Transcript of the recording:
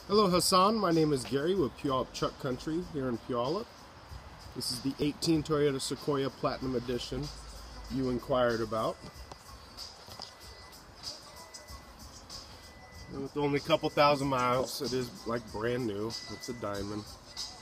Hello Hassan, my name is Gary with Puyallup Truck Country here in Puyallup. This is the 18 Toyota Sequoia Platinum Edition you inquired about. And with only a couple thousand miles, it is like brand new. It's a diamond.